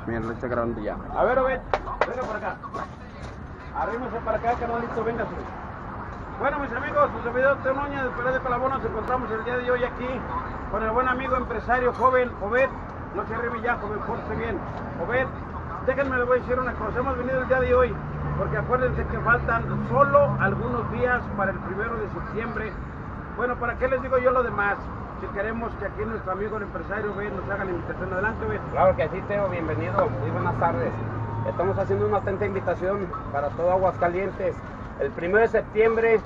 Mira, lo está grabando ya. A ver, Obed, venga por acá. Arrímese para acá, carnalito, véngase. Bueno, mis amigos, su servidor Teo Núñez del Periódico La Voz. Nos encontramos el día de hoy aquí con el buen amigo empresario joven, Obed. No se arrime ya, joven, pórtese bien. Obed, déjenme, le voy a decir una cosa. Hemos venido el día de hoy porque acuérdense que faltan solo algunos días para el 1 de septiembre. Bueno, ¿para qué les digo yo lo demás? Si queremos que aquí nuestro amigo el empresario Obed nos haga la invitación. Adelante, Obed. Claro que sí, Teo, bienvenido, muy buenas tardes. Estamos haciendo una atenta invitación para todo Aguascalientes. El 1 de septiembre,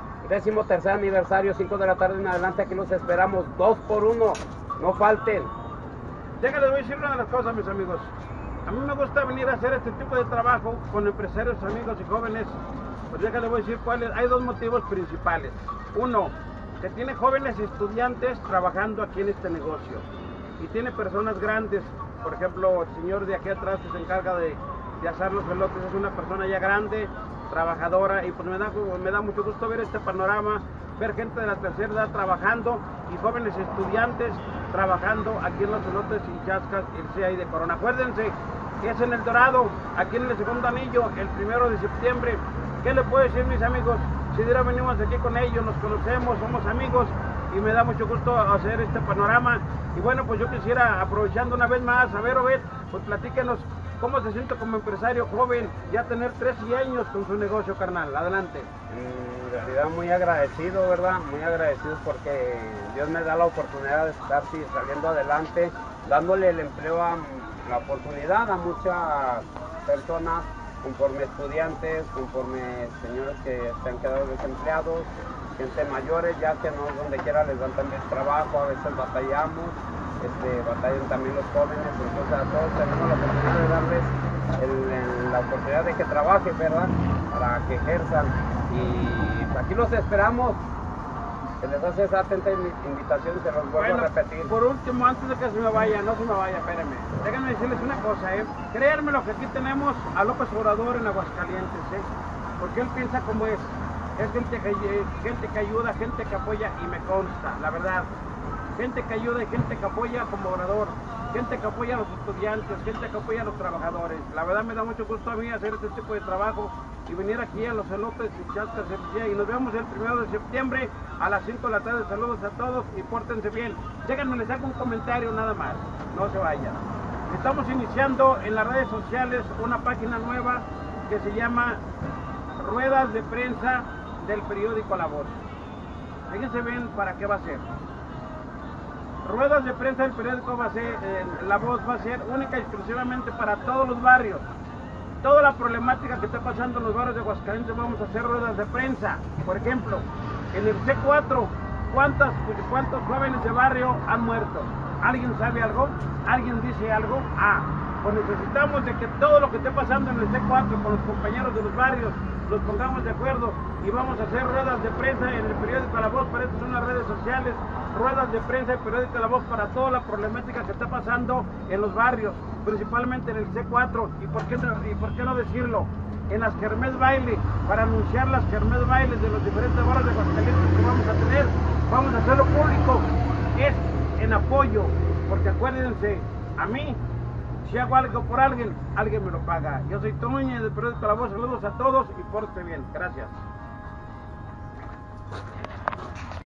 13º aniversario, 5 de la tarde en adelante, aquí los esperamos, 2 por 1, no falten. Déjenles voy a decir una de las cosas, mis amigos. A mí me gusta venir a hacer este tipo de trabajo con empresarios, amigos y jóvenes. Pues déjenles voy a decir cuáles. Hay dos motivos principales. Uno, que tiene jóvenes estudiantes trabajando aquí en este negocio. Y tiene personas grandes. Por ejemplo, el señor de aquí atrás que se encarga de asar los elotes es una persona ya grande, trabajadora, y pues me da mucho gusto ver este panorama, ver gente de la tercera edad trabajando y jóvenes estudiantes trabajando aquí en los elotes y chascas, el CI de Corona. Acuérdense que es en El Dorado, aquí en el segundo anillo, el 1 de septiembre. ¿Qué les puedo decir, mis amigos? Si de ahora venimos aquí con ellos, nos conocemos, somos amigos y me da mucho gusto hacer este panorama. Y bueno, pues yo quisiera, aprovechando una vez más, a ver, Obed, pues platíquenos cómo se siente como empresario joven, ya tener 13 años con su negocio, carnal. Adelante. En realidad muy agradecido, ¿verdad? Muy agradecido porque Dios me da la oportunidad de estar saliendo adelante, dándole el empleo, la oportunidad a muchas personas, conforme estudiantes, conforme señores que se han quedado desempleados, gente mayores, ya que no donde quiera les dan también trabajo, a veces batallamos, batallan también los jóvenes, entonces a todos tenemos la oportunidad de darles la oportunidad de que trabajen, ¿verdad? Para que ejerzan, y aquí los esperamos. Se les hace esa atenta invitación, se los vuelvo a repetir. Por último, antes de que se me vaya, no se me vaya, espérenme. Déjenme decirles una cosa, Créanmelo que aquí tenemos a López Obrador en Aguascalientes, porque él piensa como es. Es gente que ayuda, gente que apoya, y me consta, la verdad. Gente que ayuda y gente que apoya como Obrador. Gente que apoya a los estudiantes, gente que apoya a los trabajadores. La verdad me da mucho gusto a mí hacer este tipo de trabajo y venir aquí a los elotes y chascas y nos vemos el 1 de septiembre a las 5 de la tarde. Saludos a todos y pórtense bien. Déjenme, les hago un comentario nada más, no se vayan. Estamos iniciando en las redes sociales una página nueva que se llama Ruedas de Prensa del periódico La Voz. Fíjense bien para qué va a ser. Ruedas de prensa del periódico La Voz va a ser única y exclusivamente para todos los barrios. Toda la problemática que está pasando en los barrios de Aguascalientes vamos a hacer ruedas de prensa. Por ejemplo, en el C4, ¿cuántos jóvenes de barrio han muerto? ¿Alguien sabe algo? ¿Alguien dice algo? Pues necesitamos de que todo lo que esté pasando en el C4 con los compañeros de los barrios los pongamos de acuerdo y vamos a hacer ruedas de prensa en el periódico La Voz. Para eso son las redes sociales, ruedas de prensa del periódico La Voz para toda la problemática que está pasando en los barrios, principalmente en el C4, y por qué no decirlo, en las kermés baile, para anunciar las kermés bailes de los diferentes barrios de Aguascalientes que vamos a tener. Vamos a hacerlo público, es en apoyo, porque acuérdense, a mí, si hago algo por alguien, alguien me lo paga. Yo soy Teo Núñez del periódico La Voz. Saludos a todos y pórtense bien. Gracias.